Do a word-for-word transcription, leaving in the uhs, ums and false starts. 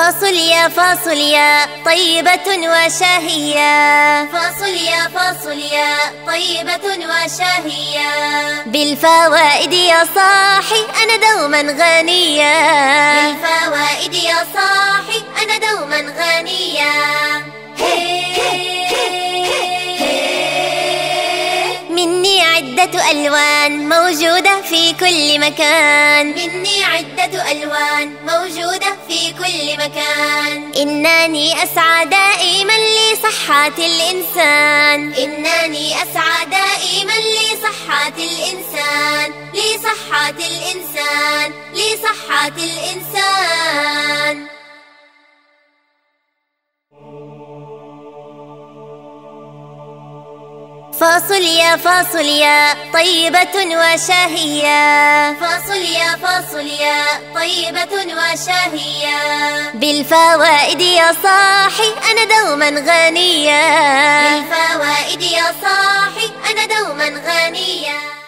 فاصوليا فاصوليا طيبة وشهية، فاصوليا فاصوليا طيبة وشهية، بالفوائد يا صاحي أنا دوما غنية، بالفوائد يا صاحي أنا دوما غنية. مني عدة ألوان موجودة في كل مكان، مني عدة ألوان موجودة في كل مكان، إنني أسعى دائما لصحة الإنسان، إنني أسعى دائما لصحة الإنسان، لصحة الإنسان، لصحة الإنسان. فاصوليا فاصوليا طيبة وشهية، فاصوليا فاصوليا طيبة وشهية، بالفوائد يا صاحي أنا دوما غنية، بالفوائد يا صاحي أنا دوما غنية.